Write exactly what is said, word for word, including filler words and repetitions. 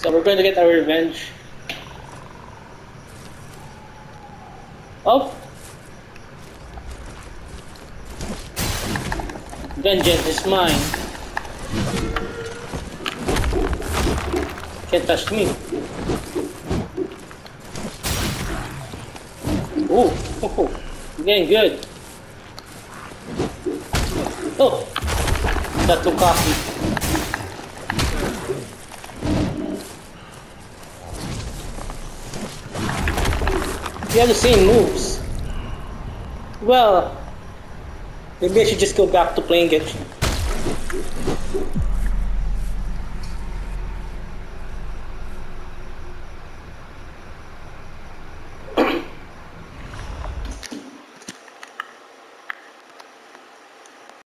So we're going to get our revenge. Oh! Vengeance is mine. Can't touch me. Ooh, ooh, getting good. Oh, got too cocky. You have the same moves. Well, maybe I should just go back to playing Genshin.